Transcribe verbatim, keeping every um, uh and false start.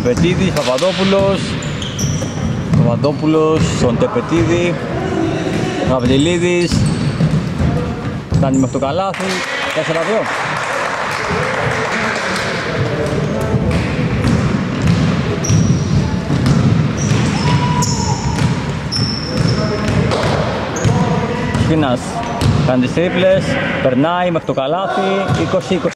Τεπετίδης, Παπαδόπουλος. Παπαδόπουλος στον Τεπετίδη. Γαβριλίδης. Φτάνει μέχρι το καλάθι. τέσσερα δύο. Σκίνας κάνει τις τρίπλες, περνάει μέχρι το καλάθι, είκοσι είκοσι.